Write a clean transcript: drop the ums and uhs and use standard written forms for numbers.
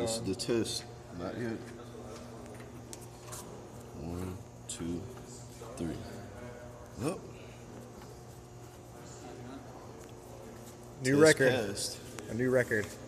This is the test. Not yet. 1, 2, 3. Up. New Test record. passed. A new record.